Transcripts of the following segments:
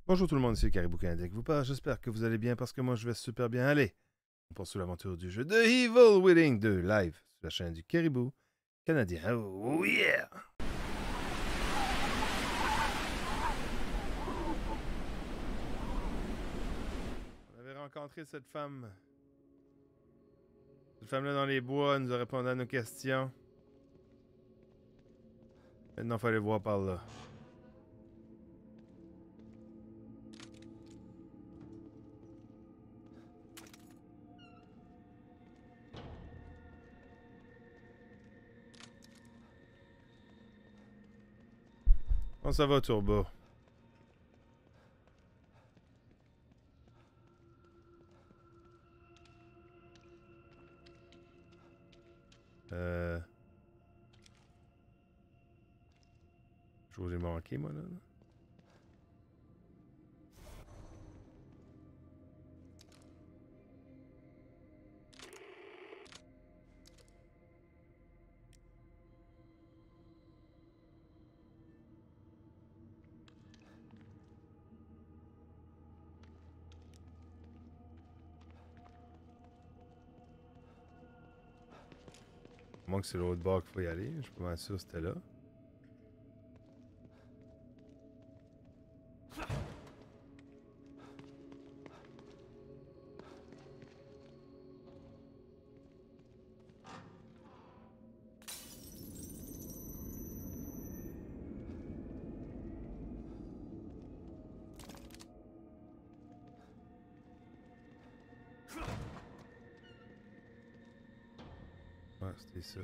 Bonjour tout le monde, ici Caribou Canadien qui vous parle. J'espère que vous allez bien parce que moi je vais super bien aller. On poursuit l'aventure du jeu de Evil Within 2 live sur la chaîne du Caribou Canadien. Oh yeah! On avait rencontré cette femme. Cette femme-là dans les bois, elle nous a répondu à nos questions. Maintenant, il fallait voir par là. Comment ça va, Turbo? Euh. Je vous ai manqué, moi, là. Moi, que c'est l'autre bord qu'il faut y aller. Je suis pas mal sûr que c'était là. Ouais, c'était ça.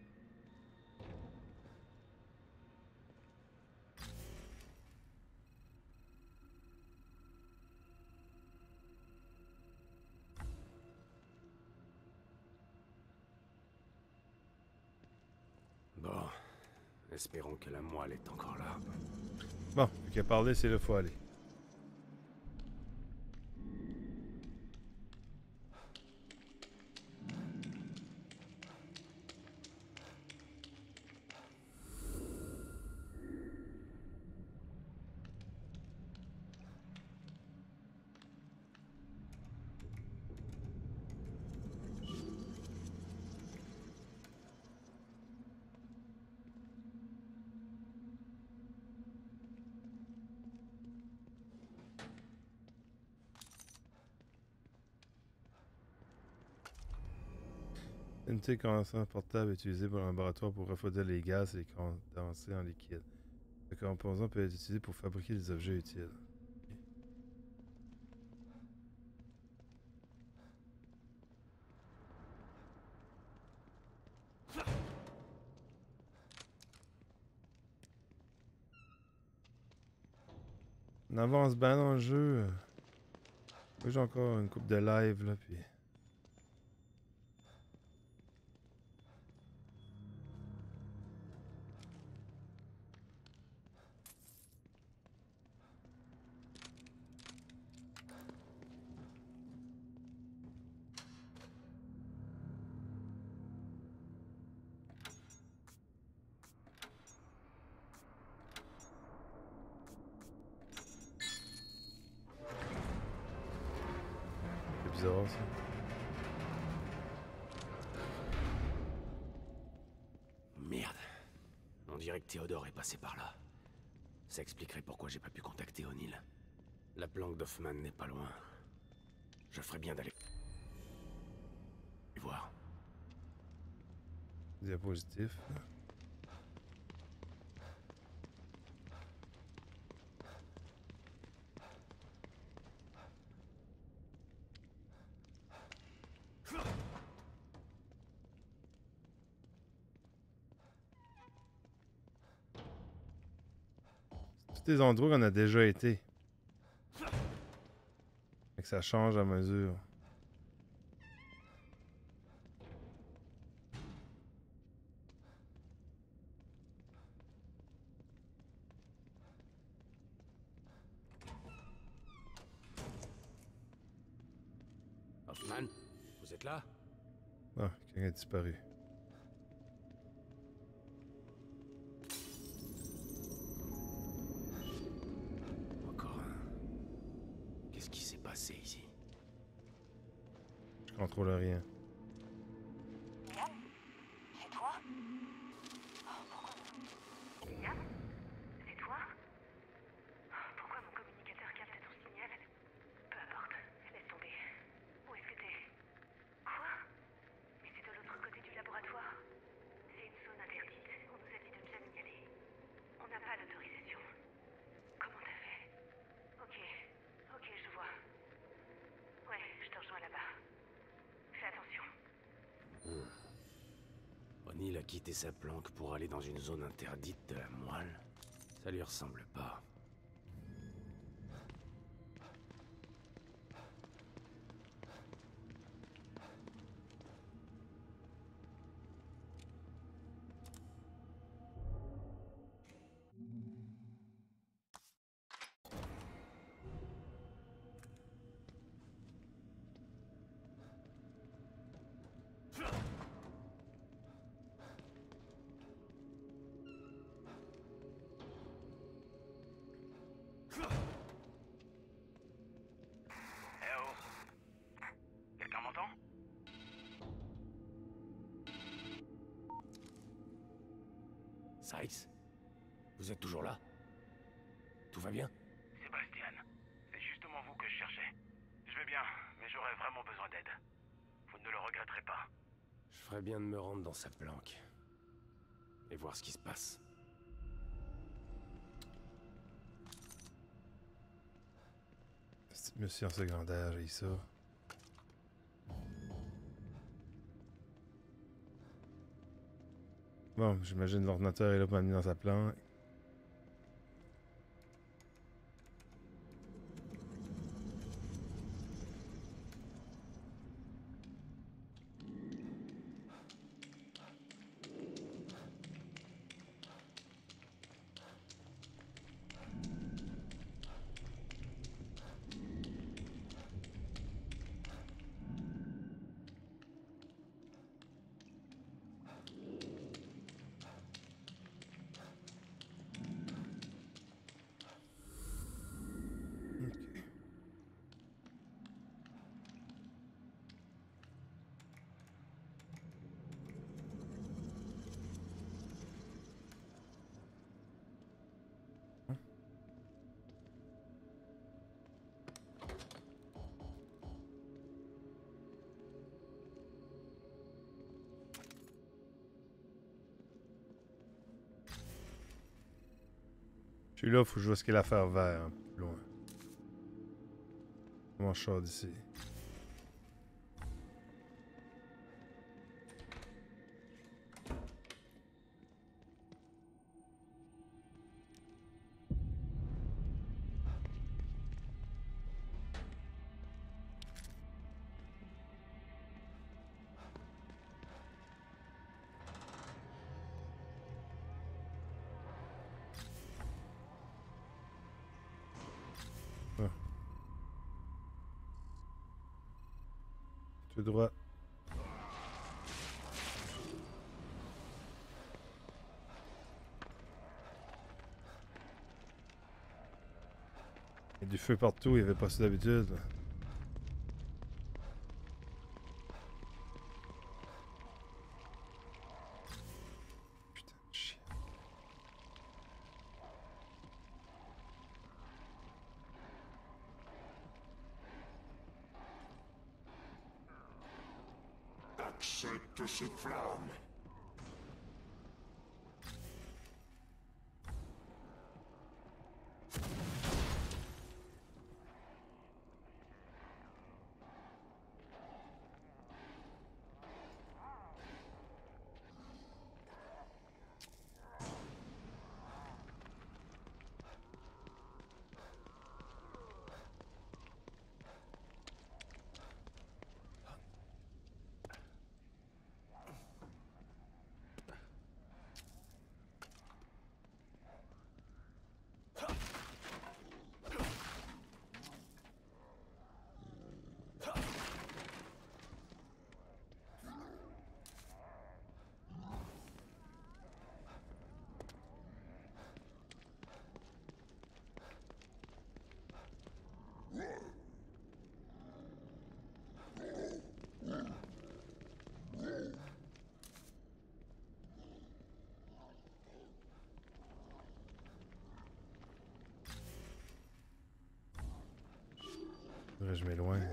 Bon, espérons que la moelle est encore là. Bon, vu qu'il a parlé, c'est là qu'il faut aller. Unité condensant portable utilisée par un laboratoire pour refroidir les gaz et condenser en liquide. Le composant peut être utilisé pour fabriquer des objets utiles. On avance bien dans le jeu. Moi j'ai encore une coupe de live là, puis. C'est bizarre ça. Merde. On dirait que Théodore est passé par là. Ça expliquerait pourquoi j'ai pas pu contacter O'Neill. La planque d'Hoffman n'est pas loin. Je ferais bien d'aller voir. Diapositif. Tous des endroits qu'on a déjà été. Fait que ça change à mesure. Hoffman, vous êtes là? Ah, quelqu'un a disparu. Encore un. Qu'est-ce qui s'est passé ici? Je contrôle rien. Yann? C'est toi? Oh, pourquoi Yann? C'est toi? Pourquoi mon communicateur capte ton signal? Peu importe, laisse tomber. Où est-ce que t'es? Quoi? Mais c'est de l'autre côté du laboratoire. C'est une zone interdite. On nous a dit de ne jamais y aller. On n'a pas l'autorisation. Comment t'as fait? Ok, je vois. Ouais, je te rejoins là-bas. Fais attention. O'Neill a quitté sa planque pour aller dans une zone interdite de la moelle. Ça lui ressemble pas. Eh oh! Quelqu'un m'entend? Sykes? Vous êtes toujours là? Tout va bien? Sébastien, c'est justement vous que je cherchais. Je vais bien, mais j'aurais vraiment besoin d'aide. Vous ne le regretterez pas. Je ferais bien de me rendre dans sa planque. Et voir ce qui se passe. Monsieur en secondaire, j'ai ça. Bon, j'imagine l'ordinateur est là pour m'amener dans sa planque. Je suis là, faut que je vois ce qu'est l'affaire vert, un peu plus loin. Comment je sors d'ici? Ah. Tout droit. Il y a du feu partout, il n'y avait pas ça d'habitude. Putain de chien. Accepte cette flamme. Faudrait que je m'éloigne.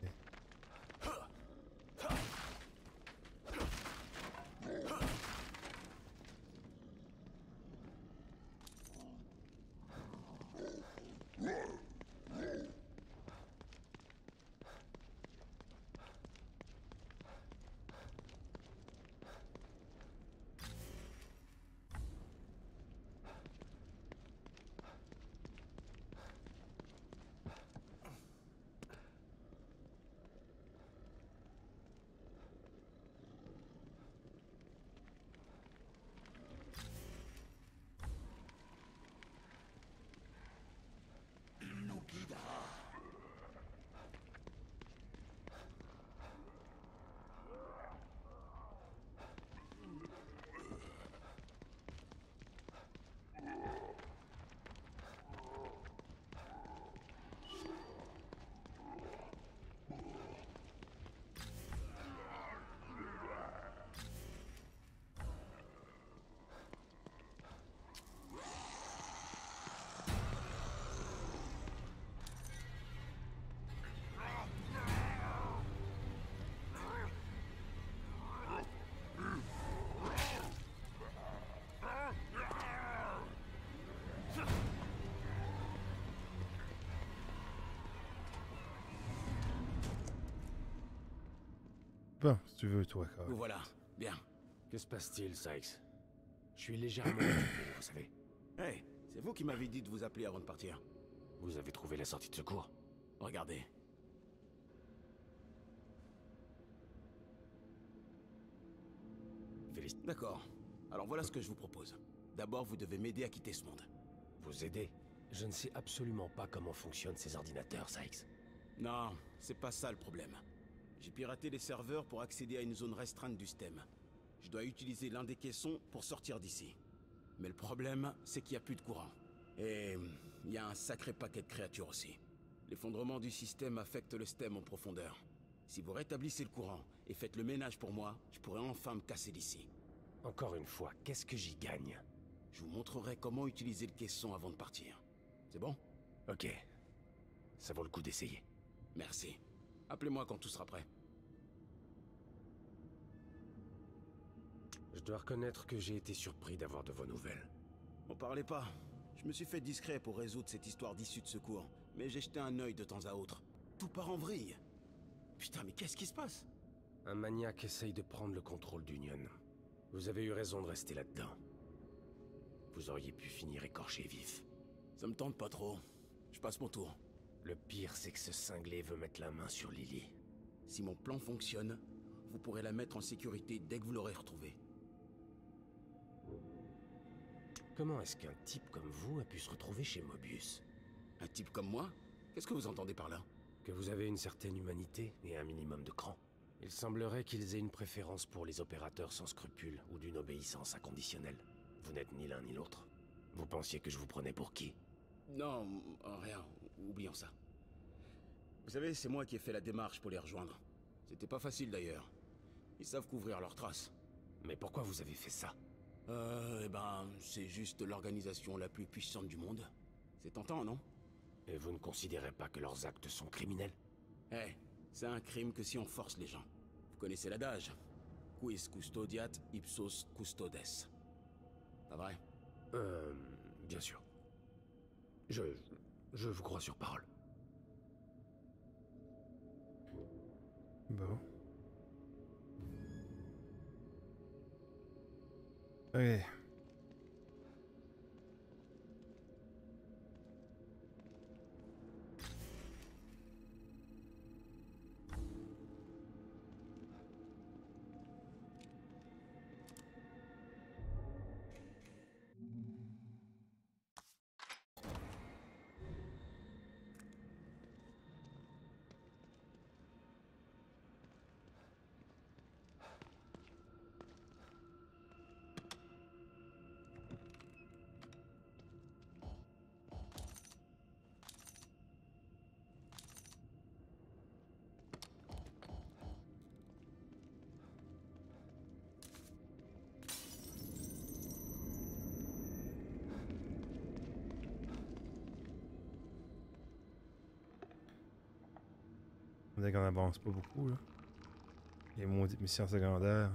Bon, si tu veux, toi, Carl. Vous voilà. Bien. Que se passe-t-il, Sykes? Je suis légèrement occupé, vous savez. Hey, c'est vous qui m'avez dit de vous appeler avant de partir. Vous avez trouvé la sortie de secours? Regardez. D'accord. Alors voilà ce que je vous propose. D'abord, vous devez m'aider à quitter ce monde. Vous aider? Je ne sais absolument pas comment fonctionnent ces ordinateurs, Sykes. Non, c'est pas ça le problème. J'ai piraté les serveurs pour accéder à une zone restreinte du système. Je dois utiliser l'un des caissons pour sortir d'ici. Mais le problème, c'est qu'il n'y a plus de courant. Et il y a un sacré paquet de créatures aussi. L'effondrement du système affecte le système en profondeur. Si vous rétablissez le courant et faites le ménage pour moi, je pourrai enfin me casser d'ici. Encore une fois, qu'est-ce que j'y gagne? Je vous montrerai comment utiliser le caisson avant de partir. C'est bon? Ok. Ça vaut le coup d'essayer. Merci. Appelez-moi quand tout sera prêt. Je dois reconnaître que j'ai été surpris d'avoir de vos nouvelles. M'en parlez pas. Je me suis fait discret pour résoudre cette histoire d'issue de secours, mais j'ai jeté un œil de temps à autre. Tout part en vrille. Putain, mais qu'est-ce qui se passe? Un maniaque essaye de prendre le contrôle d'Union. Vous avez eu raison de rester là-dedans. Vous auriez pu finir écorché vif. Ça me tente pas trop. Je passe mon tour. Le pire, c'est que ce cinglé veut mettre la main sur Lily. Si mon plan fonctionne, vous pourrez la mettre en sécurité dès que vous l'aurez retrouvée. Comment est-ce qu'un type comme vous a pu se retrouver chez Mobius? Un type comme moi? Qu'est-ce que vous entendez par là? Que vous avez une certaine humanité et un minimum de cran. Il semblerait qu'ils aient une préférence pour les opérateurs sans scrupules ou d'une obéissance inconditionnelle. Vous n'êtes ni l'un ni l'autre. Vous pensiez que je vous prenais pour qui? Non, rien. Oublions ça. Vous savez, c'est moi qui ai fait la démarche pour les rejoindre. C'était pas facile d'ailleurs. Ils savent couvrir leurs traces. Mais pourquoi vous avez fait ça? Eh ben, c'est juste l'organisation la plus puissante du monde. C'est tentant, non? Et vous ne considérez pas que leurs actes sont criminels? C'est un crime que si on force les gens. Vous connaissez l'adage. Quis custodiat ipsos custodes. Pas vrai? Bien sûr. Je vous crois sur parole. Bon. Ok. On est qu'on avance pas beaucoup, là. Les maudites missions secondaires.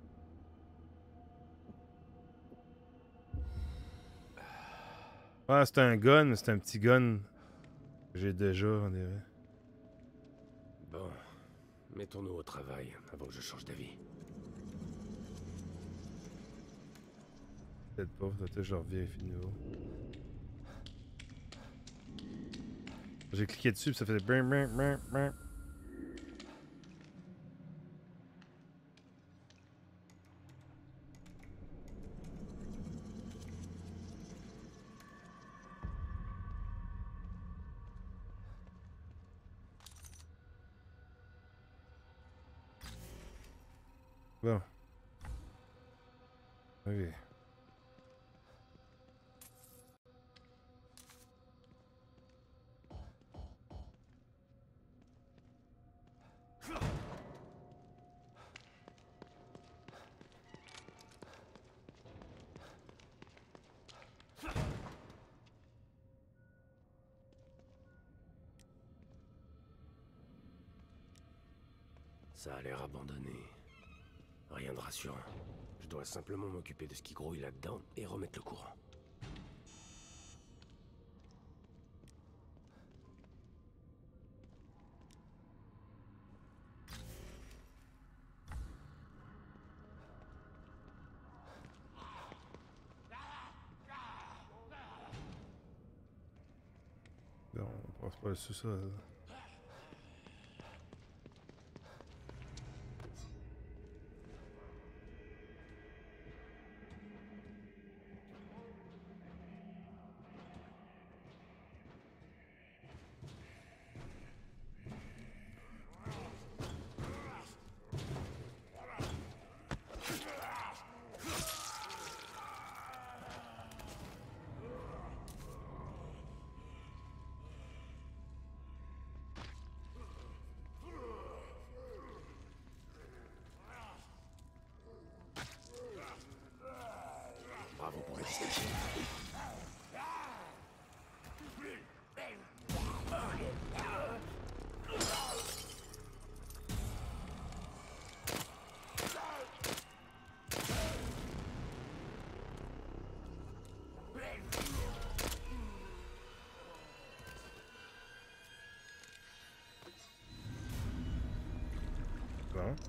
Ah, c'est un gun, mais c'est un petit gun que j'ai déjà, on dirait. Bon, mettons-nous au travail avant que je change d'avis. Peut-être pas, peut-être je vérifie de nouveau. J'ai cliqué dessus puis ça faisait brin brin brin brin. Bon. Ok. Ça a l'air abandonné. Rien de rassurant. Je dois simplement m'occuper de ce qui grouille là-dedans et remettre le courant. Bon, on passe pas le sous-sol. Bravo pour la discrétion. Bon.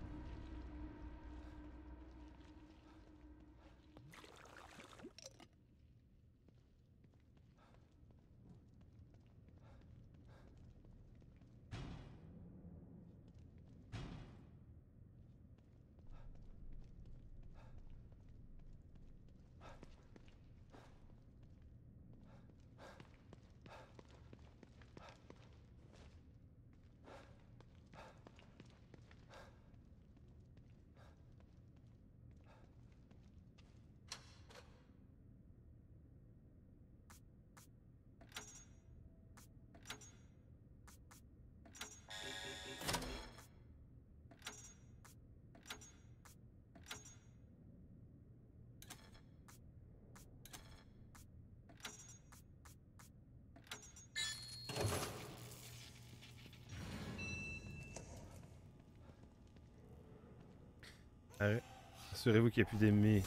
Allez. Assurez-vous qu'il n'y a plus d'ennemis.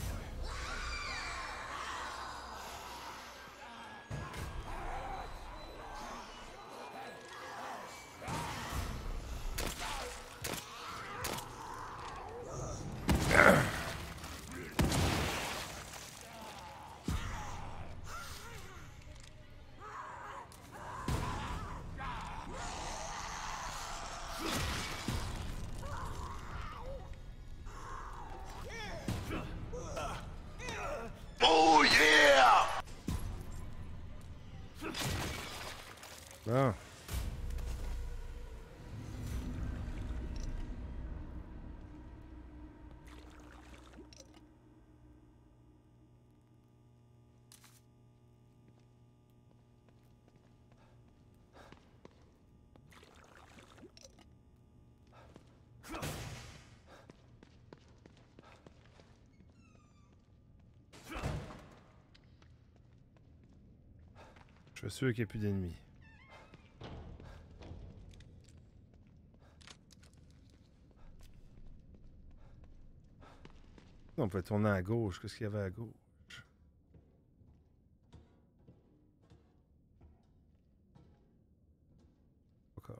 Oh yeah! Bon. Je suis sûr qu'il n'y a plus d'ennemis. On peut tourner à gauche. Qu'est-ce qu'il y avait à gauche? Encore.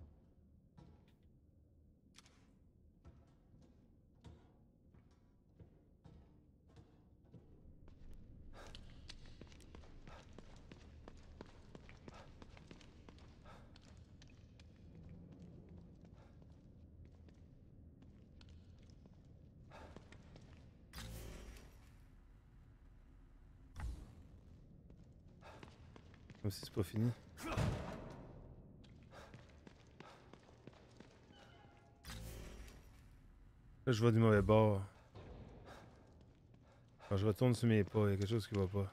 Comme si c'est pas fini. Là, je vais du mauvais bord. Quand je retourne sur mes pas, il y a quelque chose qui va pas.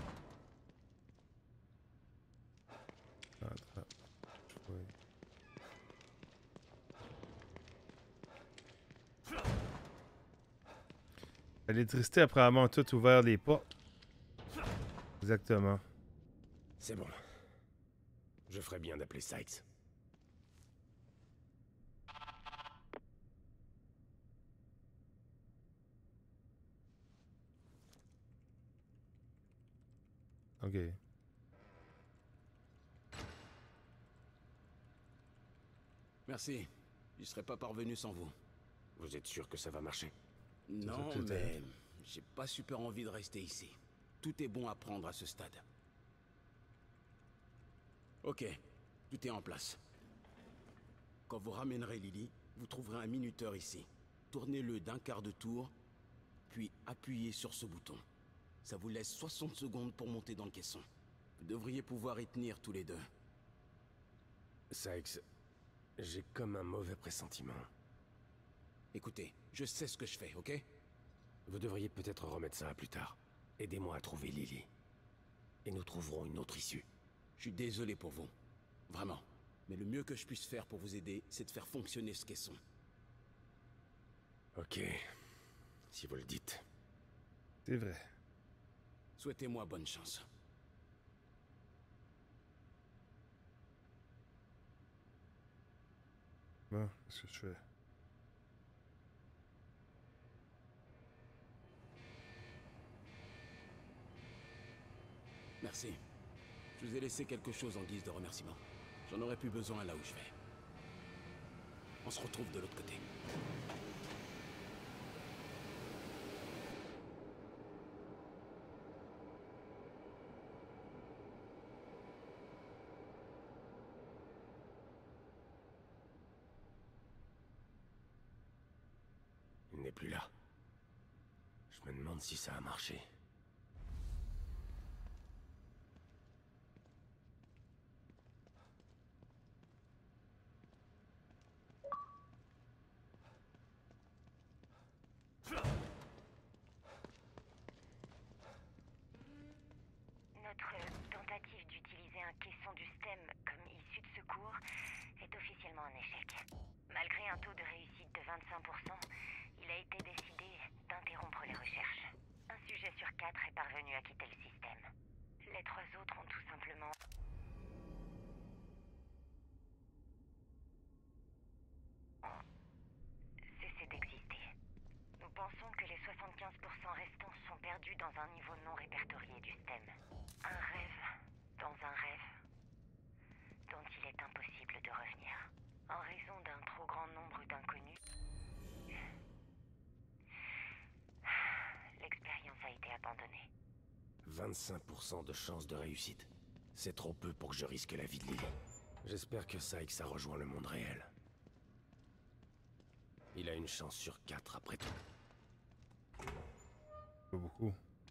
Ah, oui. L'électricité après avoir tout ouvert les pas. Exactement. C'est bon. Je ferais bien d'appeler Sykes. Ok. Merci. Je serais pas parvenu sans vous. Vous êtes sûr que ça va marcher? Non, peut-être. mais j'ai pas super envie de rester ici. Tout est bon à prendre à ce stade. Ok, tout est en place. Quand vous ramènerez Lily, vous trouverez un minuteur ici. Tournez-le d'un quart de tour, puis appuyez sur ce bouton. Ça vous laisse 60 secondes pour monter dans le caisson. Vous devriez pouvoir y tenir tous les deux. Sykes, j'ai comme un mauvais pressentiment. Écoutez, je sais ce que je fais, ok? Vous devriez peut-être remettre ça à plus tard. Aidez-moi à trouver Lily. Et nous trouverons une autre issue. Je suis désolé pour vous. Vraiment. Mais le mieux que je puisse faire pour vous aider, c'est de faire fonctionner ce caisson. Ok. Si vous le dites. C'est vrai. Souhaitez-moi bonne chance. Bon, qu'est-ce que je fais? Merci. Je vous ai laissé quelque chose en guise de remerciement. J'en aurais plus besoin là où je vais. On se retrouve de l'autre côté. Il n'est plus là. Je me demande si ça a marché. Notre tentative d'utiliser un caisson du STEM comme issue de secours est officiellement un échec. Malgré un taux de réussite de 25%, il a été décidé d'interrompre les recherches. Un sujet sur 4 est parvenu à quitter le système. Les 3 autres ont tout simplement... cessé d'exister. Nous pensons que les 75% restants sont perdus dans un niveau non répertorié du STEM. Un rêve dans un rêve dont il est impossible de revenir. En raison d'un trop grand nombre d'inconnus, l'expérience a été abandonnée. 25% de chance de réussite. C'est trop peu pour que je risque la vie de Lily. J'espère que Sykes a rejoint le monde réel. Il a une chance sur 4 après tout. Pas beaucoup.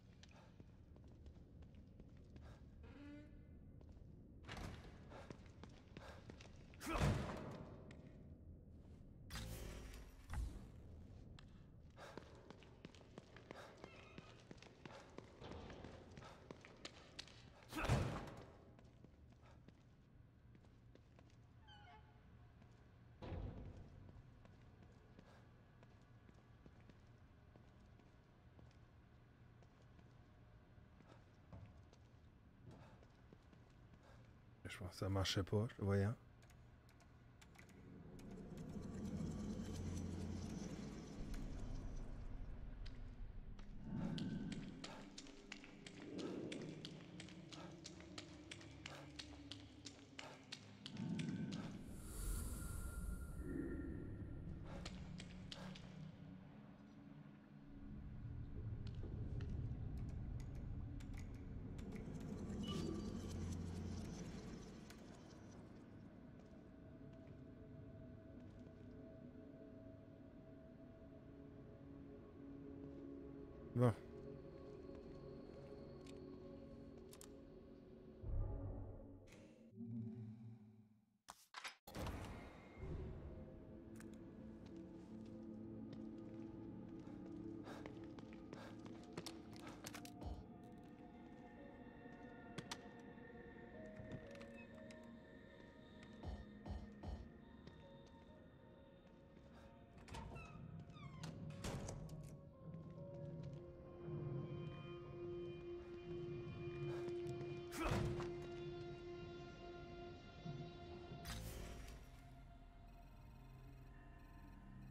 Je pense que ça marchait pas, je le voyais.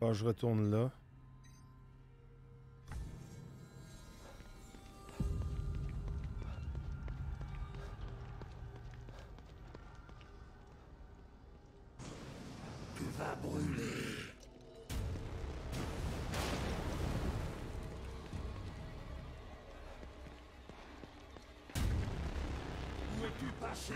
Bon, je retourne là. Tu vas brûler. Où es-tu passé?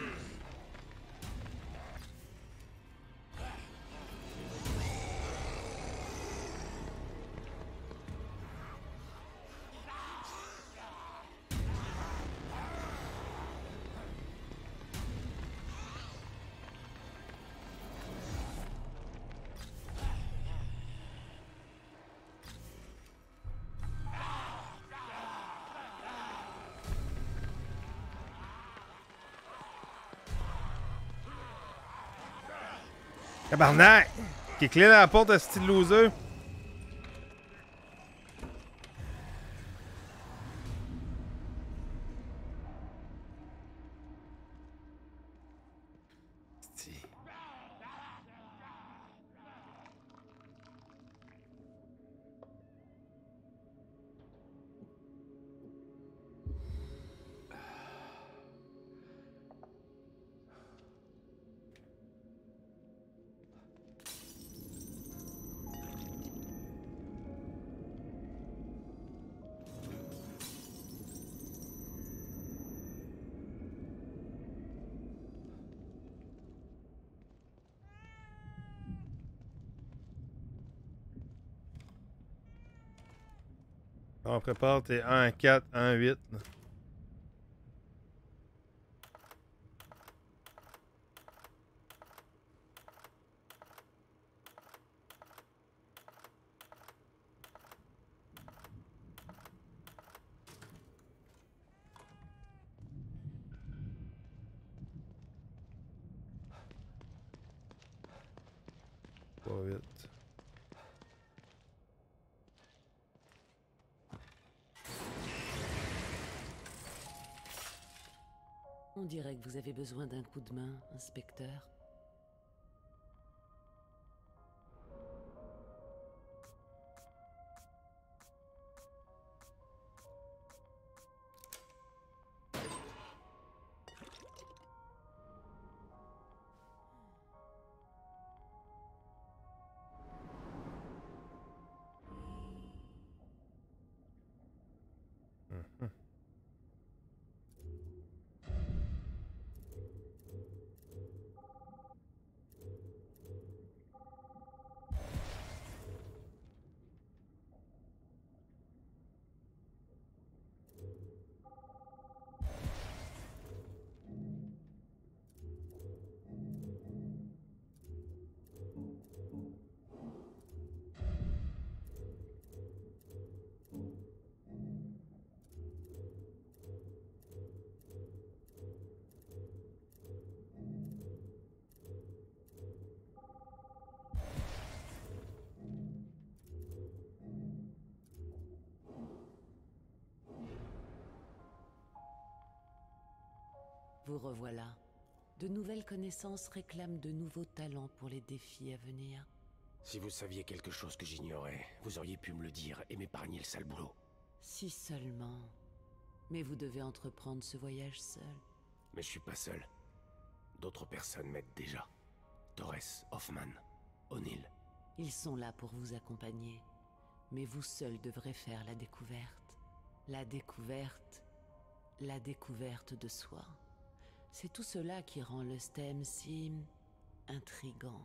Tabarnak! Qui est clé dans la porte à style loser. On prépare tes 1-4, 1-8. Pas vite. On dirait que vous avez besoin d'un coup de main, inspecteur. Vous revoilà. De nouvelles connaissances réclament de nouveaux talents pour les défis à venir. Si vous saviez quelque chose que j'ignorais, vous auriez pu me le dire et m'épargner le sale boulot. Si seulement. Mais vous devez entreprendre ce voyage seul. Mais je suis pas seul. D'autres personnes m'aident déjà. Torres, Hoffman, O'Neill. Ils sont là pour vous accompagner. Mais vous seul devrez faire la découverte. La découverte de soi. C'est tout cela qui rend le STEM si intrigant.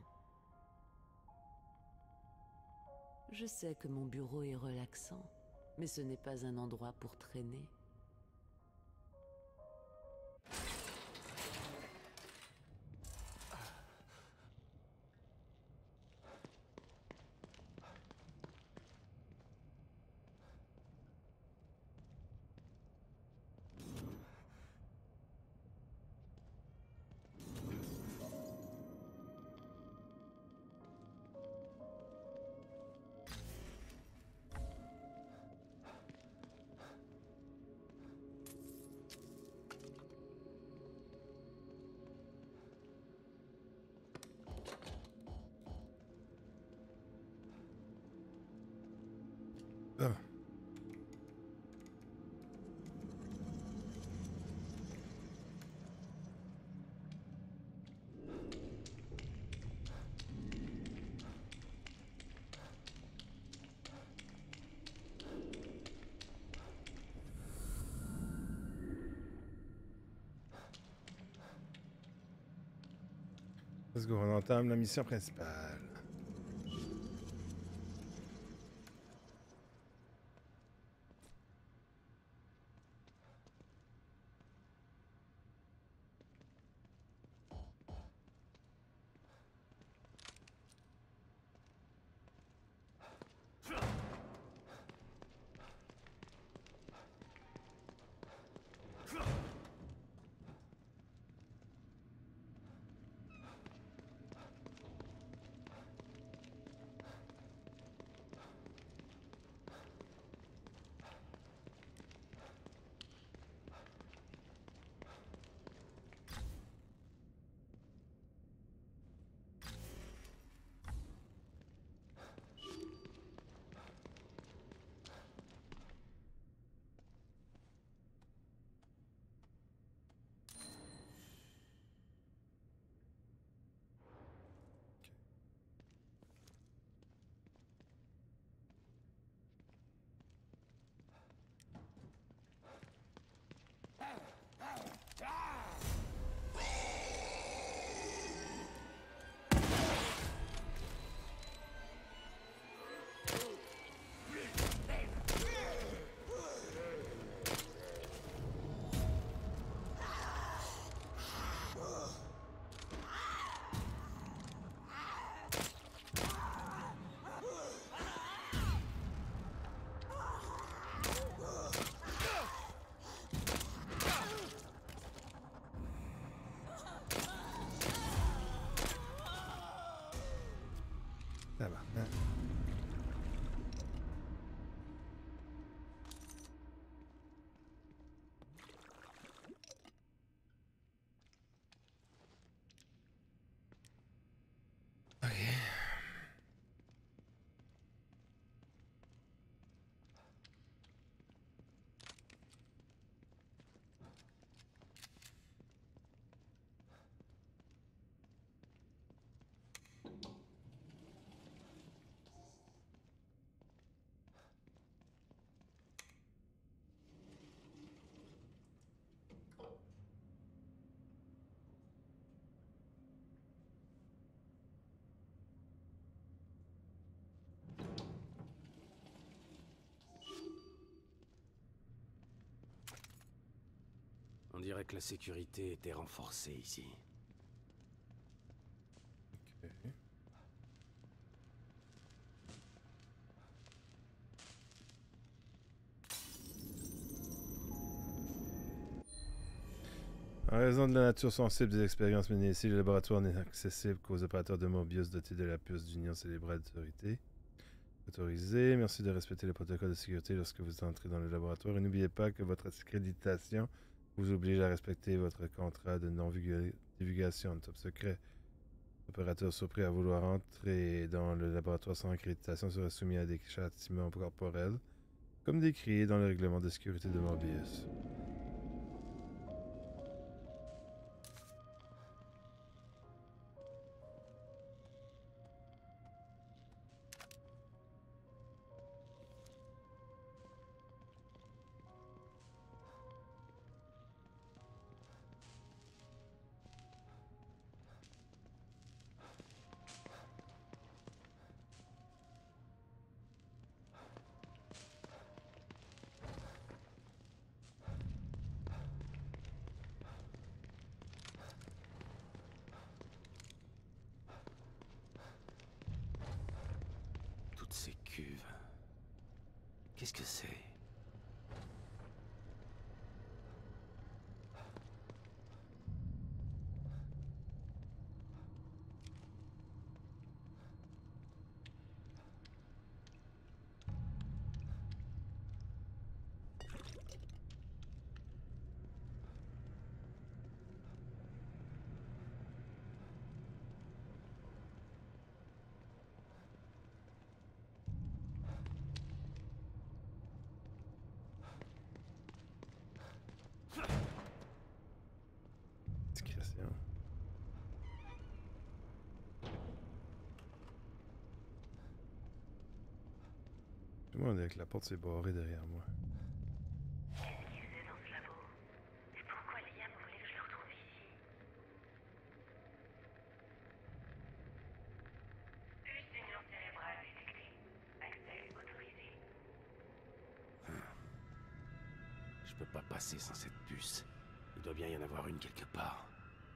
Je sais que mon bureau est relaxant, mais ce n'est pas un endroit pour traîner. Ah. Let's go, on entame la mission principale. Ça va. Hein? Ok. On dirait que la sécurité était renforcée ici. Ok. En raison de la nature sensible des expériences menées ici, le laboratoire n'est accessible qu'aux opérateurs de Morbius dotés de la puce d'union cérébrale d'autorité. Autorisé. Merci de respecter les protocoles de sécurité lorsque vous entrez dans le laboratoire et n'oubliez pas que votre accréditation vous oblige à respecter votre contrat de non-divulgation top secret. Opérateur surpris à vouloir entrer dans le laboratoire sans accréditation sera soumis à des châtiments corporels, comme décrit dans le règlement de sécurité de Morbius. Toutes ces cuves. Qu'est-ce que c'est? attention. Je me demande que la porte s'est barrée derrière moi. Qu'est-ce qu'il faisait dans ce labo? Et pourquoi Liam voulait que je le retrouve ici? Puce d'union cérébrale détectée. Accès autorisé. Je peux pas passer sans cette puce. Il doit bien y en avoir une quelque part.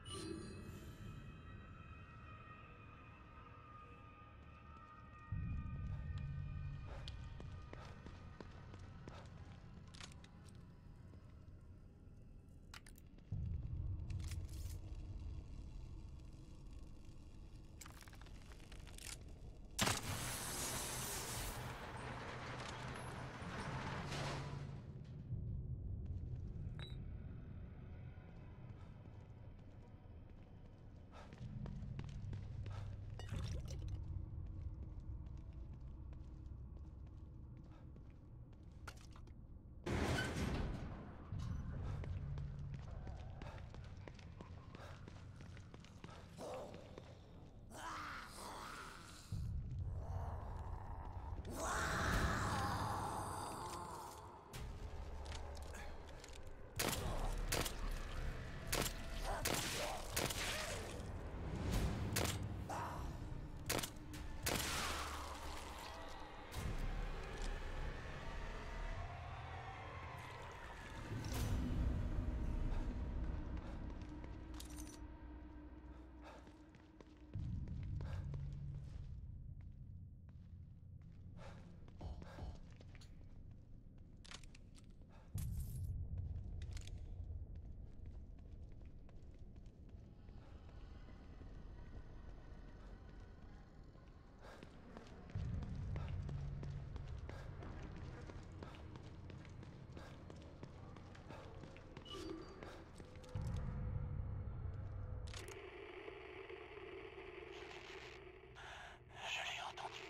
Je l'ai entendu.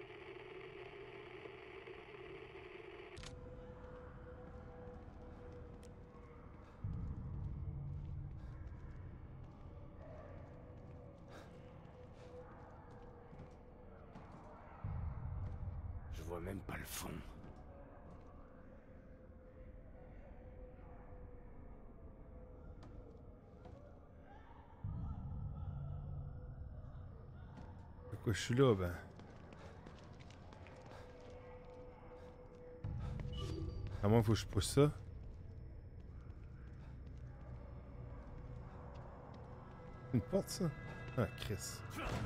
Je vois même pas le fond. Pourquoi je suis là, ben? À moins faut que je pousse ça. Une porte, ça? Ah, Chris.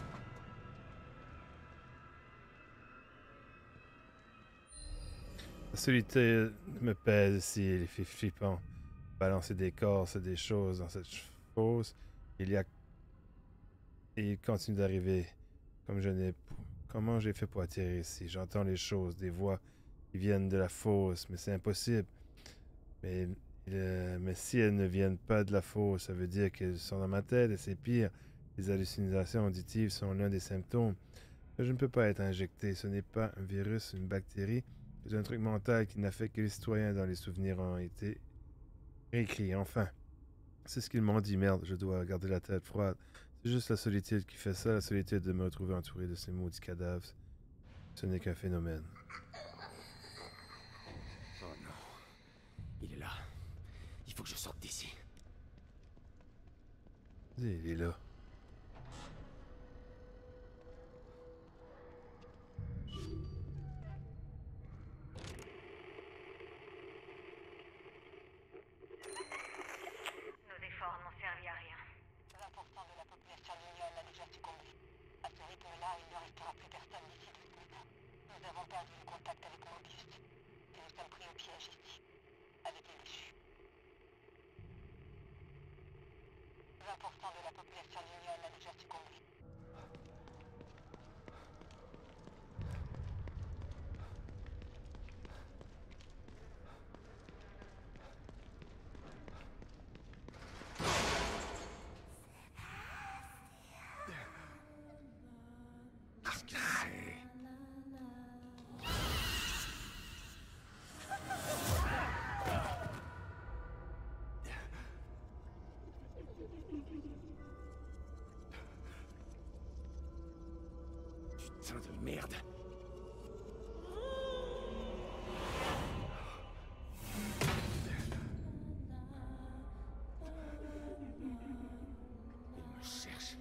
La solitude me pèse ici, les filles flippants. Balancer des corps, c'est des choses dans cette fosse. Il continue d'arriver. Comment j'ai fait pour atterrir ici? J'entends les choses, des voix qui viennent de la fosse, mais c'est impossible. Mais si elles ne viennent pas de la fosse, ça veut dire qu'elles sont dans ma tête et c'est pire. Les hallucinations auditives sont l'un des symptômes. Je ne peux pas être injecté. Ce n'est pas un virus, une bactérie. C'est un truc mental qui n'affecte que les citoyens dont les souvenirs ont été écrits. Enfin, c'est ce qu'ils m'ont dit. Merde, je dois garder la tête froide. C'est juste la solitude qui fait ça, la solitude de me retrouver entouré de ces maudits cadavres. Ce n'est qu'un phénomène. Oh non. Il est là. Il faut que je sorte d'ici. Il est là. Nos efforts n'ont servi à rien. 20% de la population mignonne a déjà succombé. À ce rythme-là, il ne restera plus personne d'ici 2 semaines. Nous avons perdu le contact avec Mobius. Et nous sommes pris au piège ici. Avec les déchus. 20% de la population mignonne a déjà succombé. Qu'est-ce que c'est? Putain de merde. Il me cherche.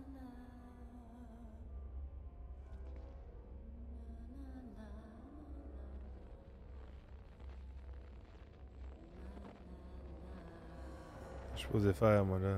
Je suis supposé faire, moi, là.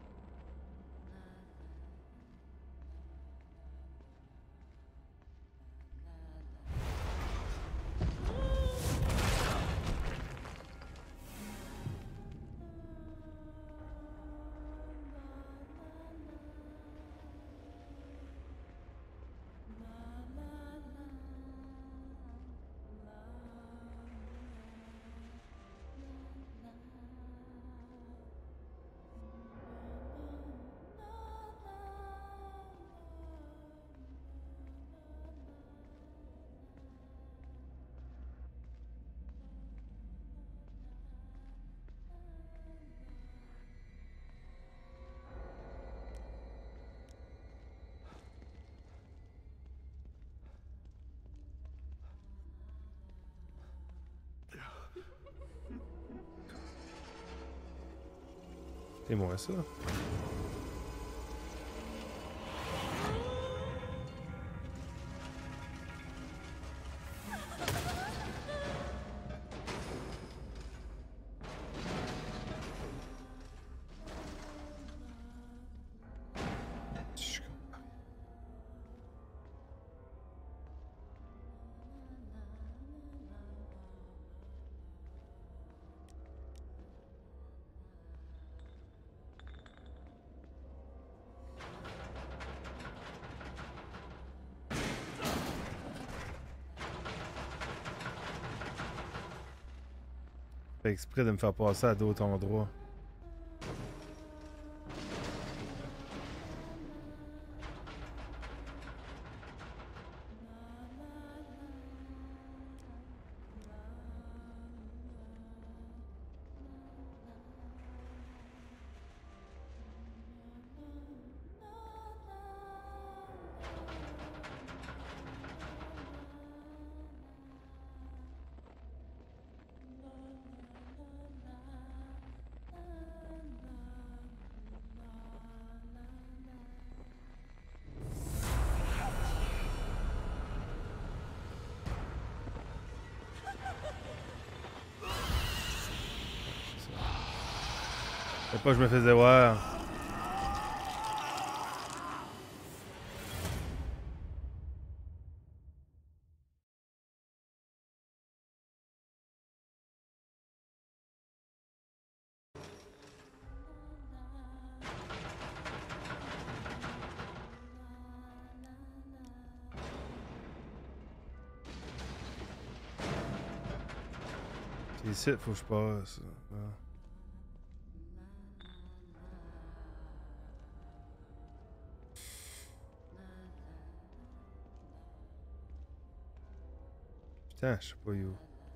C'est moi, ça. Fait exprès de me faire passer à d'autres endroits. C'est pas que je me faisais voir. C'est ici, faut que je passe. Ah. Putain, je sais pas où.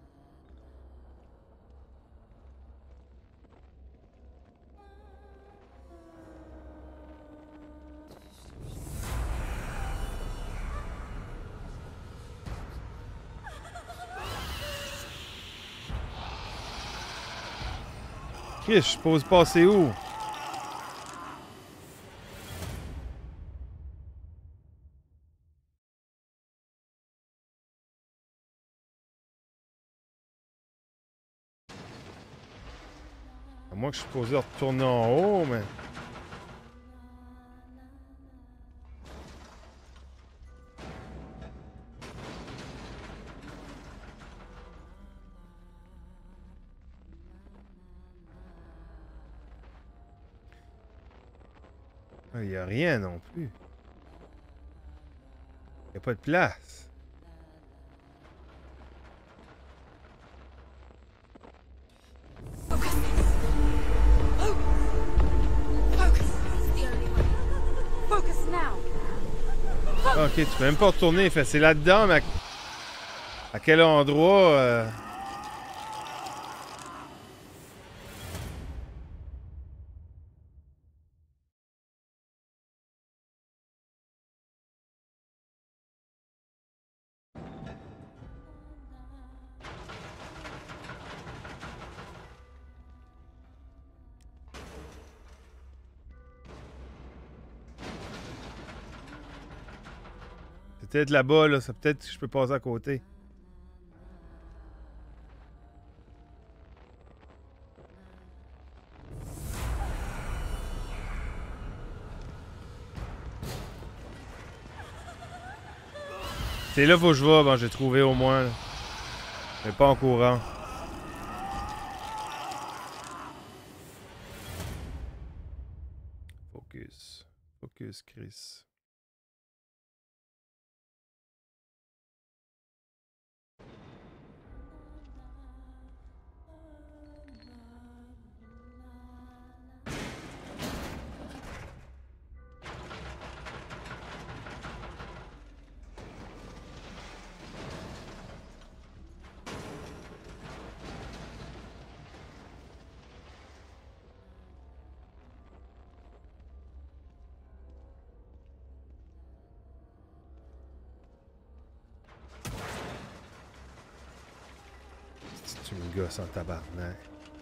Chris, je suis supposé passer où? À moins que je suis supposé retourner en haut, mais... Il n'y a rien non plus. Il n'y a pas de place. Ah, ok, tu peux même pas retourner. Fait, c'est là-dedans, mais à quel endroit C'est peut-être là-bas, là. Ça peut-être que je peux passer à côté. C'est là faut que je vais. Bon, j'ai trouvé au moins. Là. Mais pas en courant. Focus. Focus, Chris. Tu me gosses en tabarnak.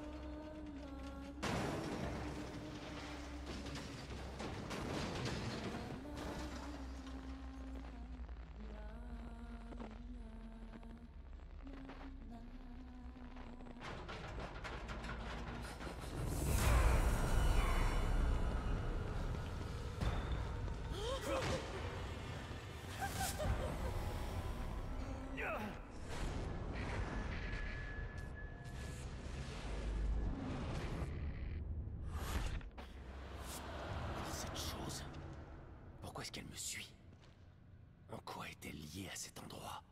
Cette chose. Pourquoi est-ce qu'elle me suit? En quoi est-elle liée à cet endroit?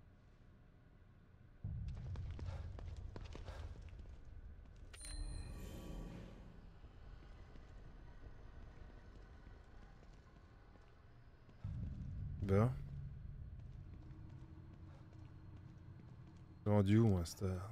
Bon. Rendu où, moi, cette heure?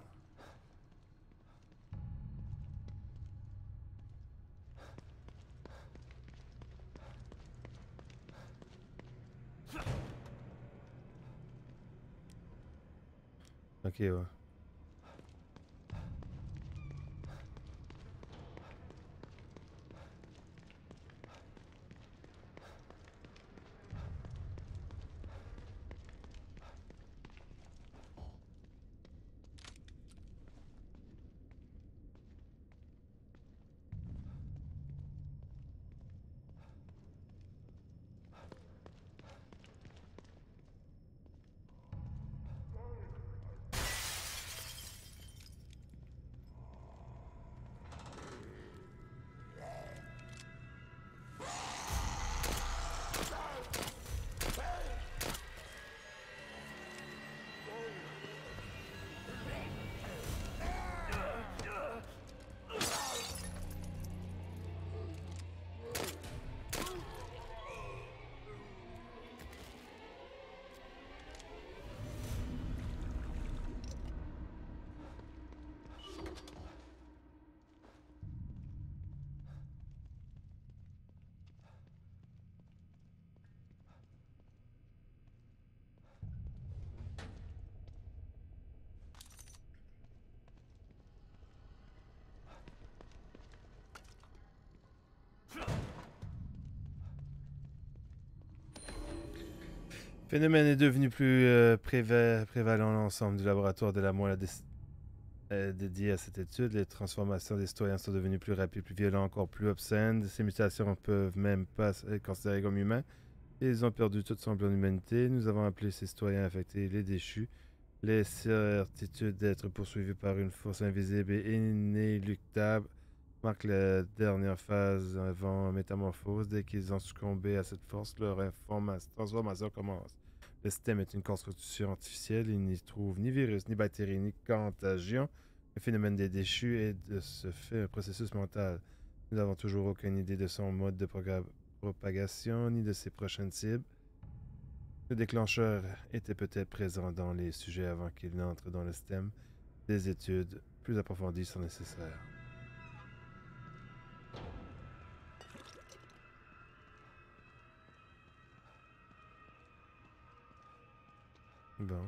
Ok, ouais. Le phénomène est devenu plus prévalent dans l'ensemble du laboratoire de la moelle dédié à cette étude. Les transformations des citoyens sont devenues plus rapides, plus violentes, encore plus obscènes. Ces mutations ne peuvent même pas être considérées comme humains. Et ils ont perdu toute semblance d'humanité. Nous avons appelé ces citoyens affectés les déchus. Les certitudes d'être poursuivis par une force invisible et inéluctable marquent la dernière phase avant métamorphose. Dès qu'ils ont succombé à cette force, leur transformation commence. Le système est une construction artificielle. Il n'y trouve ni virus, ni bactéries, ni contagion. Le phénomène des déchus est de ce fait un processus mental. Nous n'avons toujours aucune idée de son mode de propagation, ni de ses prochaines cibles. Le déclencheur était peut-être présent dans les sujets avant qu'il n'entre dans le système. Des études plus approfondies sont nécessaires. Bon.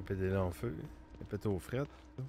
pédé en feu. Il pète aux frettes.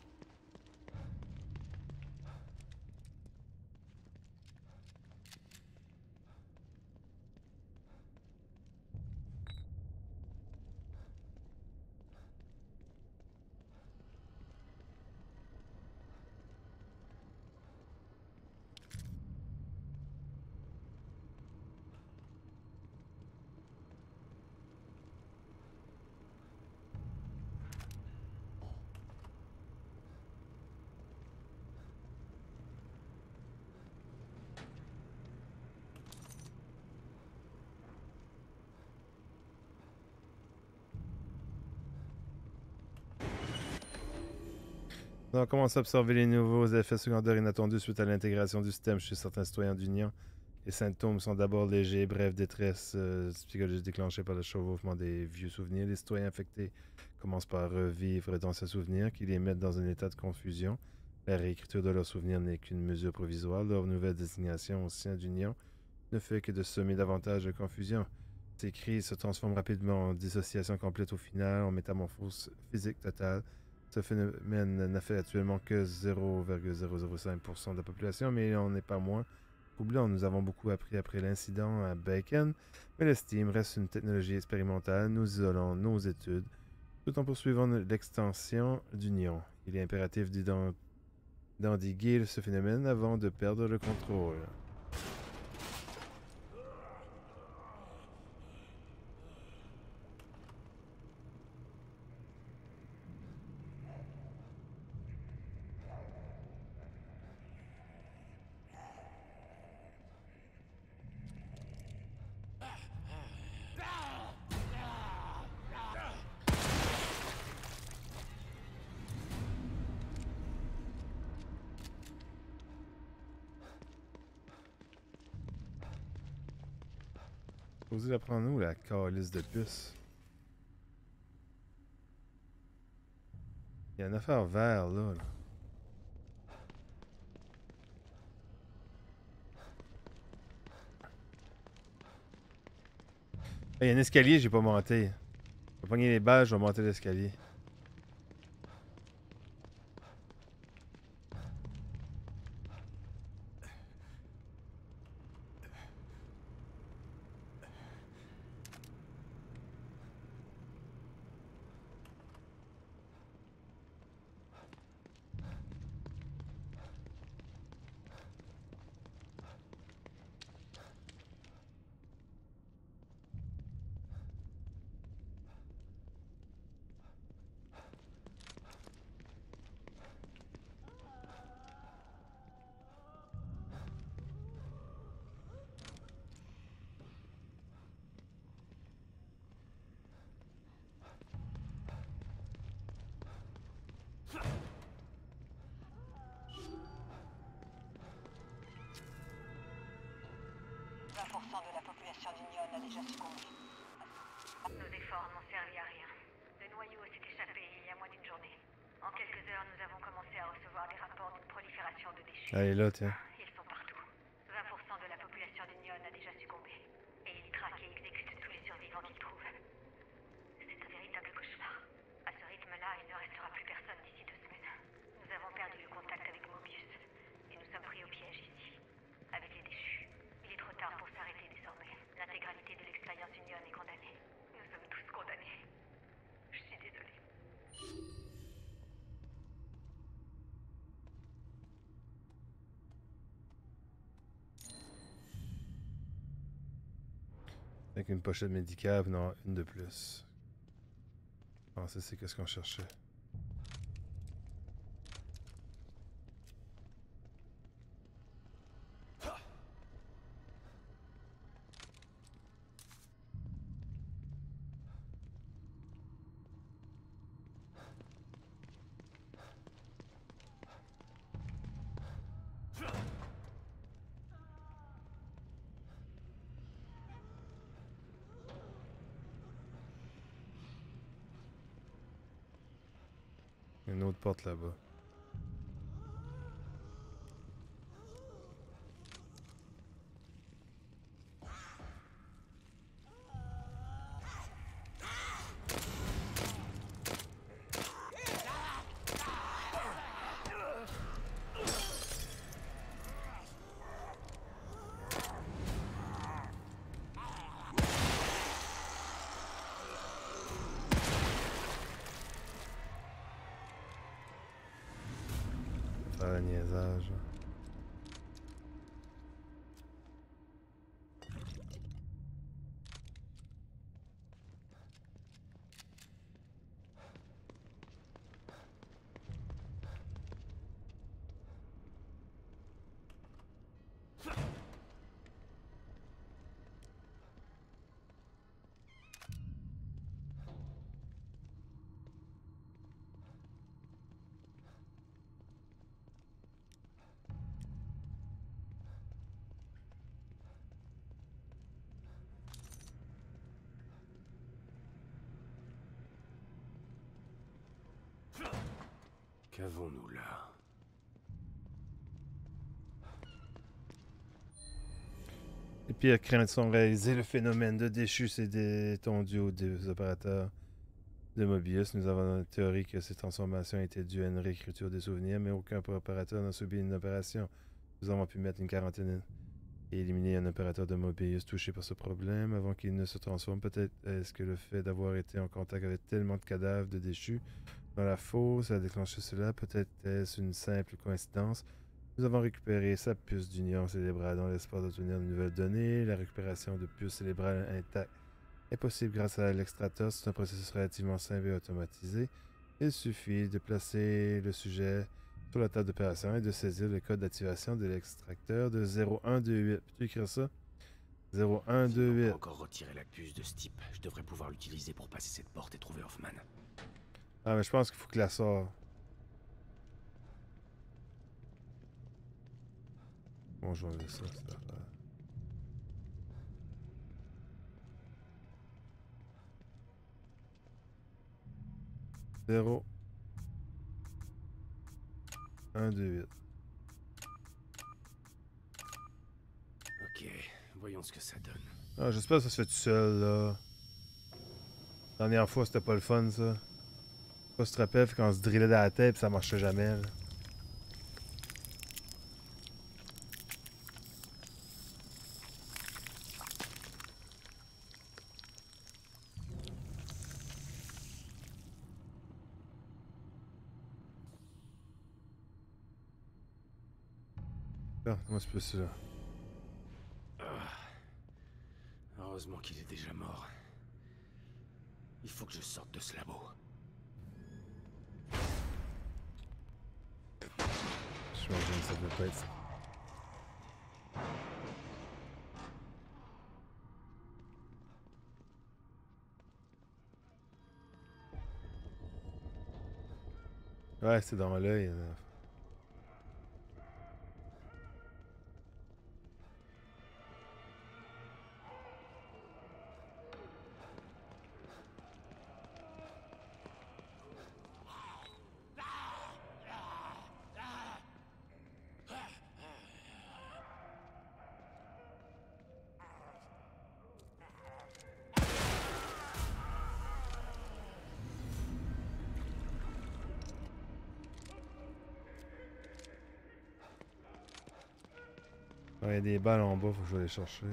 On a commencé à observer les nouveaux effets secondaires inattendus suite à l'intégration du système chez certains citoyens d'Union. Les symptômes sont d'abord légers, bref, détresse psychologique déclenchée par le chevauchement des vieux souvenirs. Les citoyens infectés commencent par revivre d'anciens souvenirs qui les mettent dans un état de confusion. La réécriture de leurs souvenirs n'est qu'une mesure provisoire. Leur nouvelle désignation au sein d'Union ne fait que de semer davantage de confusion. Ces crises se transforment rapidement en dissociation complète au final, en métamorphose physique totale. Ce phénomène n'affecte actuellement que 0,005% de la population, mais on n'est pas moins troublant. Nous avons beaucoup appris après l'incident à Bacon, mais le Steam reste une technologie expérimentale. Nous isolons nos études tout en poursuivant l'extension d'Union. Il est impératif d'endiguer ce phénomène avant de perdre le contrôle. Posez la prendre où, la calice de puce? Il y a une affaire vert là. Il y a un escalier, j'ai pas monté. Je vais pogner les balles, je vais monter l'escalier. De la population d'Union a déjà succombé. Nos efforts n'ont servi à rien. Le noyau s'est échappé il y a moins d'une journée. En quelques heures, nous avons commencé à recevoir des rapports d'une prolifération de déchets. Allez là, tiens. Ils sont partout. 20% de la population d'Union a déjà succombé. Et ils traquent et exécutent tous les survivants qu'ils trouvent. C'est un véritable cauchemar. À ce rythme-là, il ne restera plus personne d'ici 2 semaines. Nous avons perdu le contact avec Mobius. Et nous sommes pris au piège ici. Avec les déchus. Il est trop tard pour s'arrêter désormais. L'intégralité de l'expérience Union est condamnée. Nous sommes tous condamnés. Je suis désolée. Avec une pochette médicale, non, une de plus. Ah, ça c'est qu'est-ce qu'on cherchait. Une autre porte là-bas. faire le niaisage. Qu'avons-nous là? Les pires craintes sont réalisées. Le phénomène de déchu s'est étendu aux opérateurs de Mobius. Nous avons une théorie que ces transformations étaient dues à une réécriture des souvenirs, mais aucun opérateur n'a subi une opération. Nous avons pu mettre une quarantaine et éliminer un opérateur de Mobius touché par ce problème avant qu'il ne se transforme. Peut-être est-ce que le fait d'avoir été en contact avec tellement de cadavres de déchus dans la fosse a déclenché cela. Peut-être est-ce une simple coïncidence. Nous avons récupéré sa puce d'union cérébrale dans l'espoir d'obtenir de nouvelles données. La récupération de puces cérébrales intactes est possible grâce à l'extratos. C'est un processus relativement simple et automatisé. Il suffit de placer le sujet sur la table d'opération et de saisir le code d'activation de l'extracteur de 0128. Peux-tu écrire ça? 0128. Je peux encore retirer la puce de ce type. Je devrais pouvoir l'utiliser pour passer cette porte et trouver Hoffman. Ah, mais je pense qu'il faut que la sorte. Bon, je vais enlever ça, cette affaire. Zéro. 1, 2, 8. Ok, voyons ce que ça donne. Ah, j'espère que ça se fait tout seul, là. La dernière fois, c'était pas le fun, ça. Je sais pas si tu te rappelles, quand on se drillait dans la tête, ça marchait jamais, là. Ah, moi, c'est plus ça. Heureusement qu'il est déjà mort. Il faut que je sorte de ce labo. J'imagine que ça peut pas être ça. Ouais, c'est dans l'œil, là. Ouais, il y a des balles en bas, faut que je vais les chercher.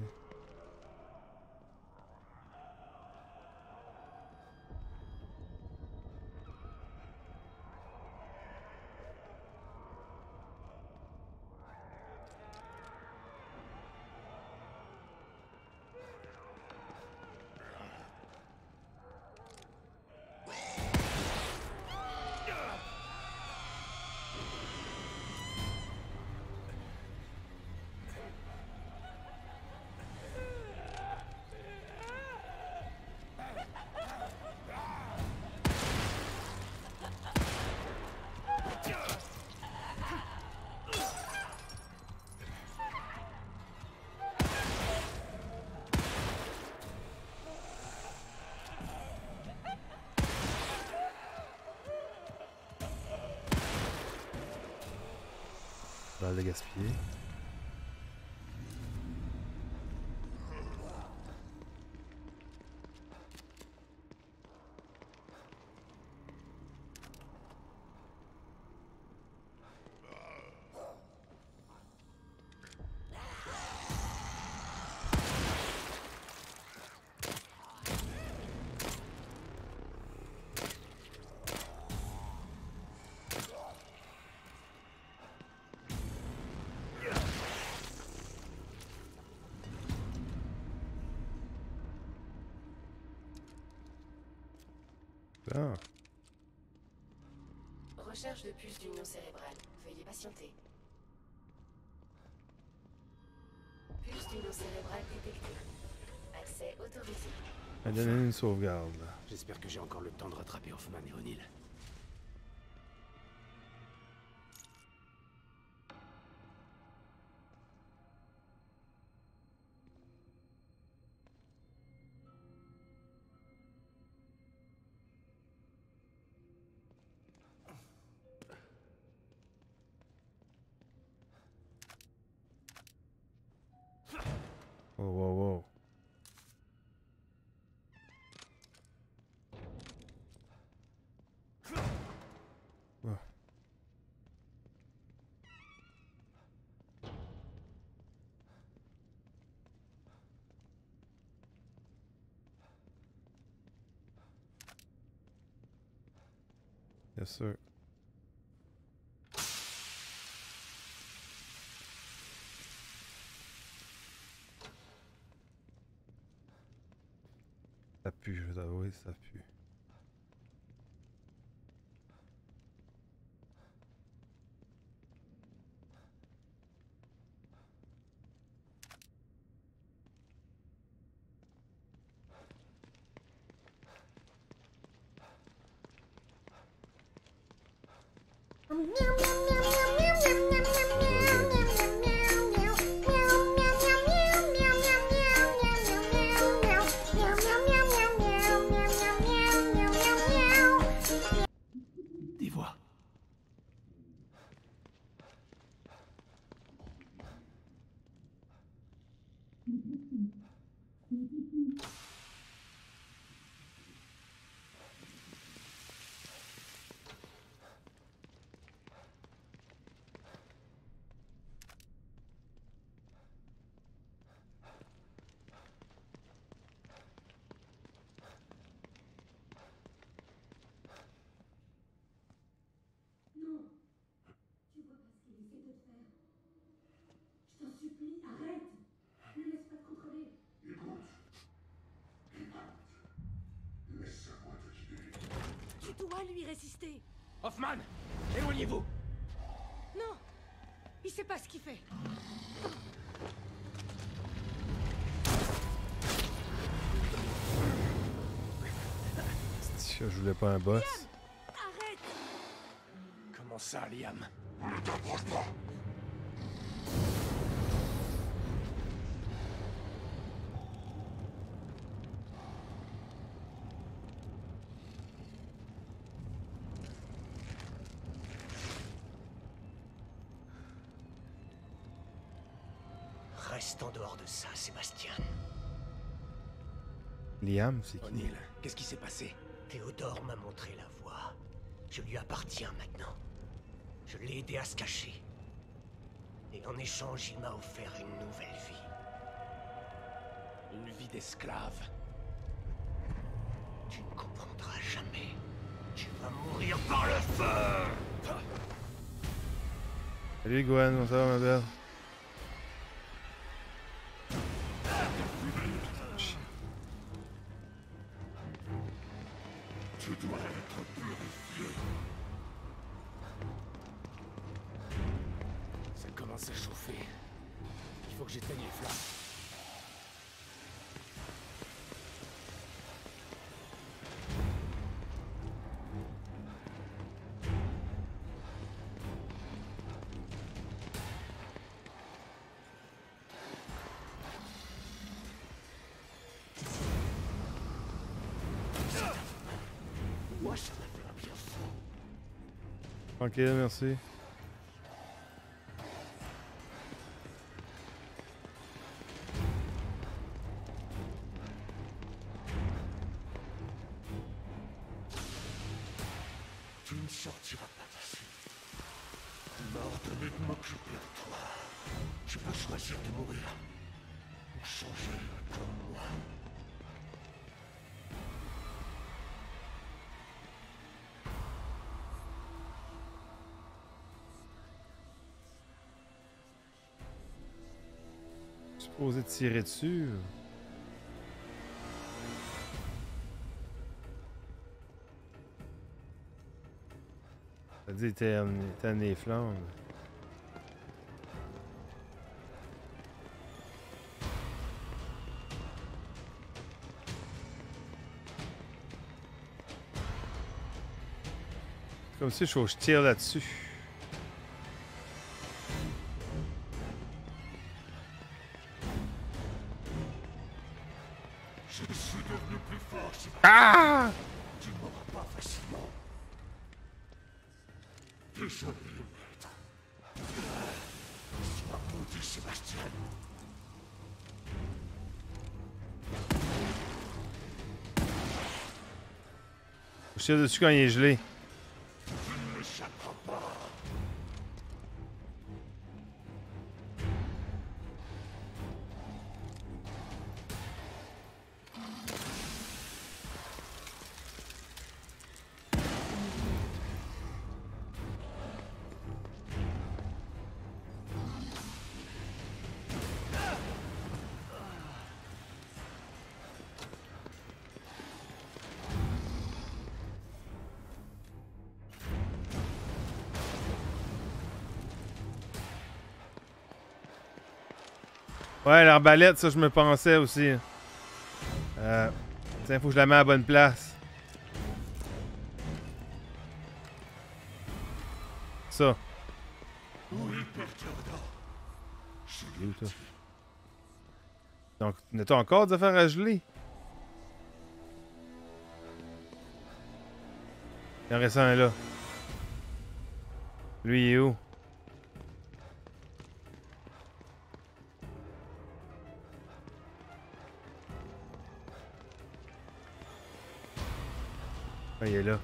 Balle de gaspiller. Ah. Recherche de puce d'union cérébrale. Veuillez patienter. Puce d'union cérébrale détectée. Accès autorisé. Elle donne une sauvegarde. J'espère que j'ai encore le temps de rattraper Hoffman et O'Neill. Oh, wow, wow. Oh. Yes, sir. Ça pue, je vais t'avouer, ça pue. Des voix. Non. Tu vois pas ce qu'il essaie de te faire. Je t'en supplie, arrête. Ne laisse pas te contrôler. Laisse sa voix te guider. Tu dois lui résister. Hoffman, éloignez-vous. Non. Il sait pas ce qu'il fait. Je voulais pas un boss. Arrête. Comment ça, Liam? Ne t'approche pas. Reste en dehors de ça, Sébastien. Liam, c'est qui? O'Neill, qu'est-ce qui s'est passé? Théodore m'a montré la voie. Je lui appartiens maintenant. Je l'ai aidé à se cacher. Et en échange, il m'a offert une nouvelle vie. Une vie d'esclave. Tu ne comprendras jamais. Tu vas mourir par le feu! Salut Gwen, comment ça va ma belle? Tu dois être purifié. Ça commence à chauffer. Il faut que j'éteigne les flammes. Moi, ça m'a fait un bien fou. Tranquille, merci. Tu ne sortiras pas d'ici. Tu m'as ordonné de m'occuper de toi. Tu peux choisir de mourir. Ou changer comme moi. Supposé tirer dessus. dit, il était en les flammes. C'est comme si je tire là-dessus. Je suis devenu plus fort, Ah! tu ne m'auras pas facilement. Désolé, maître. Sois maudit, Sébastien. Je tire dessus quand il est gelé. Tu ne m'échapperas pas. Ouais, l'arbalète, ça, je me pensais aussi. Tiens, faut que je la mette à la bonne place. Ça. Oui, Père Théodore. Il est où, toi? Donc, n'as-tu encore des affaires à geler? Il en reste un là. Lui, il est où? Ah, il est là.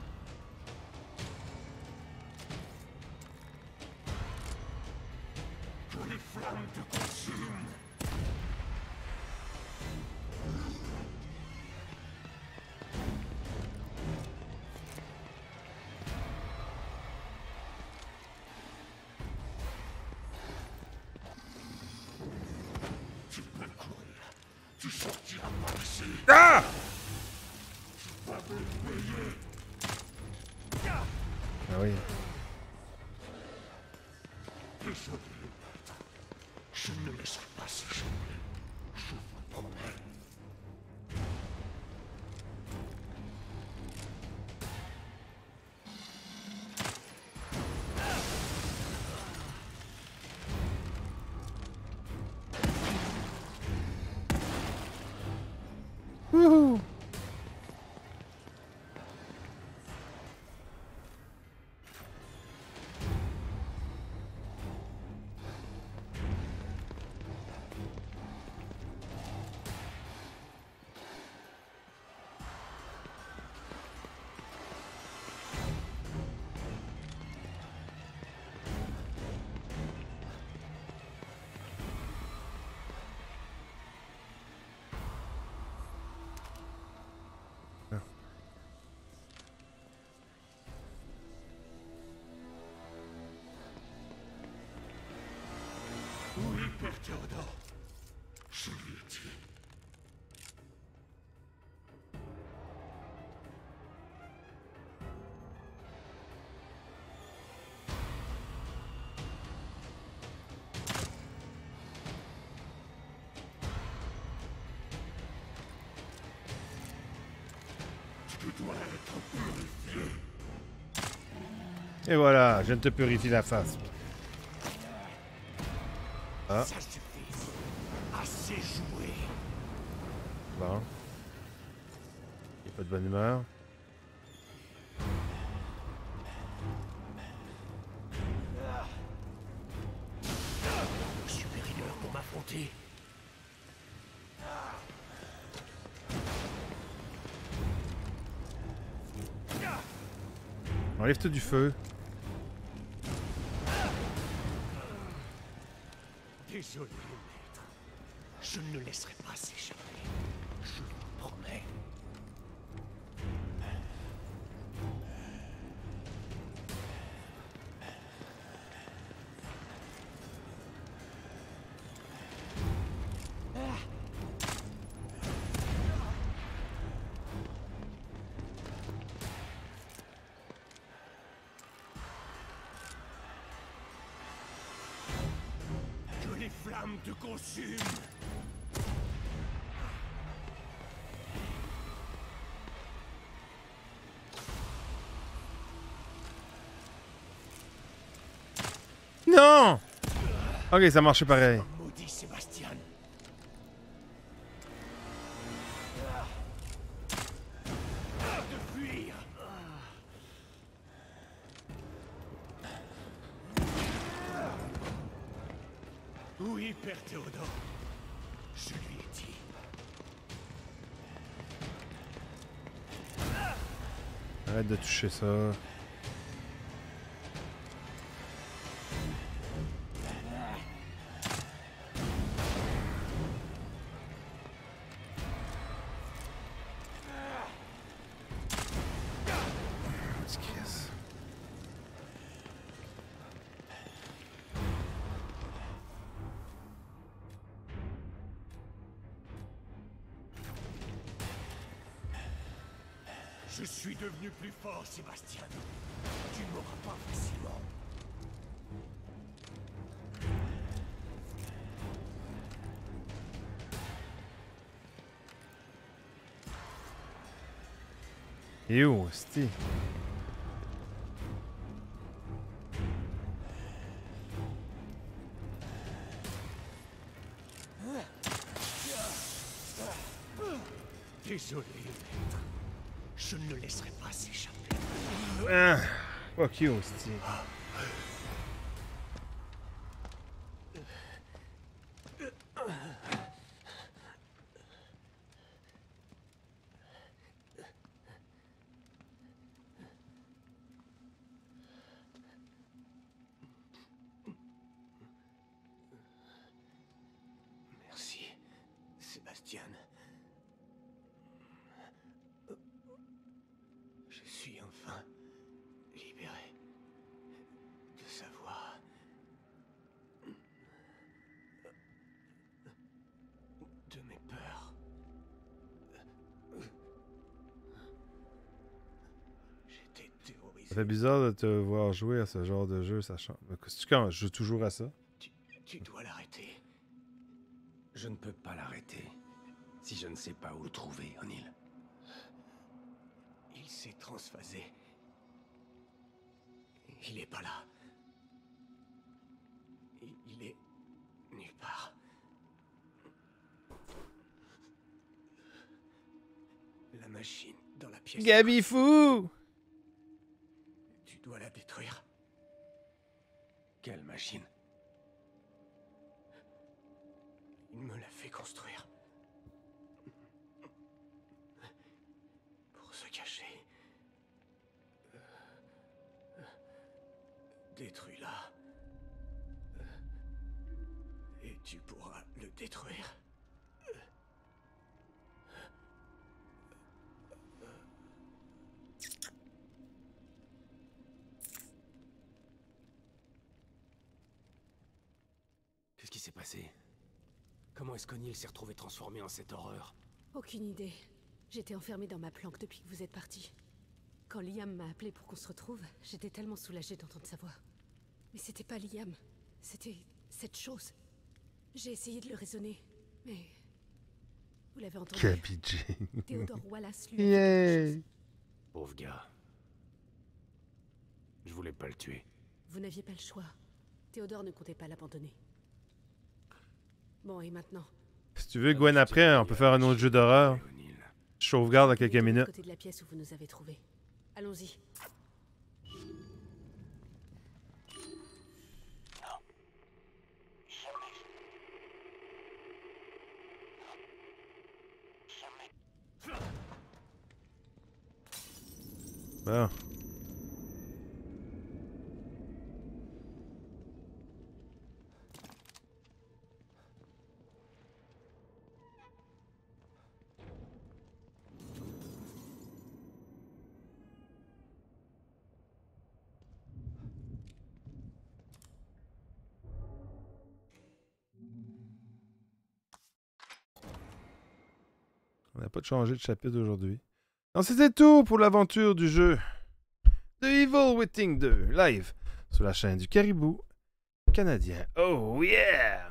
Que les flammes te consument. Tu peux courir. Tu sortiras par ici. Ah! Tu vas me payer. Ah oui. Désolé, maître. Je ne me laisserai pas s'échapper. Je vous promets. Wouhou! Oui, Père Théodore. Je lui ai dit. Tu dois être purifié. Et voilà, je viens de te purifier la face. Ah, Ça suffit. Assez joué. bon. Il n'y a pas de bonne humeur. Supérieur pour m'affronter. Enlève-toi du feu. Désolé, maître. Je ne le laisserai pas s'échapper. Je vous promets. flamme te consume. Non! Ok, ça marchait pareil. Maudit Sébastien. De fuir. Oui, Père Théodore. Je lui ai dit. Arrête de toucher ça. Je suis devenu plus fort, Sébastien. Tu ne m'auras pas facilement. Et où, c'est? Désolé, maître. Je ne le laisserai pas s'échapper. Ah, fuck you, c'est. Merci, Sébastien. Je suis enfin libéré de savoir. De mes peurs. J'étais terrorisé. Ça fait bizarre de te voir jouer à ce genre de jeu, sachant. Quand je joue toujours à ça. Tu dois l'arrêter. Je ne peux pas l'arrêter si je ne sais pas où le trouver, O'Neill. Il s'est transphasé. Il est pas là. Il est nulle part. La machine dans la pièce. Gabi fou! Tu dois la détruire. Quelle machine? Il me l'a fait construire. Pour se cacher. Détruis-la. Et tu pourras le détruire. Qu'est-ce qui s'est passé? Comment est-ce qu'O'Neill s'est retrouvé transformé en cette horreur? Aucune idée. J'étais enfermée dans ma planque depuis que vous êtes partis. Quand Liam m'a appelé pour qu'on se retrouve, j'étais tellement soulagée d'entendre sa voix. Mais c'était pas Liam, c'était cette chose. J'ai essayé de le raisonner, mais... Vous l'avez entendu. Gabi Jane. Théodore Wallace lui a fait quelque chose. Pauvre gars. Je voulais pas le tuer. Vous n'aviez pas le choix. Théodore ne comptait pas l'abandonner. Bon, et maintenant? Si tu veux, Gwen, après, on peut faire un autre jeu d'horreur. Je sauvegarde dans quelques minutes. Côté de la pièce où vous nous avez trouvés. Allons-y. Bon. On n'a pas changé de chapitre aujourd'hui. Non, c'était tout pour l'aventure du jeu The Evil Within 2, live sur la chaîne du Caribou canadien. Oh yeah!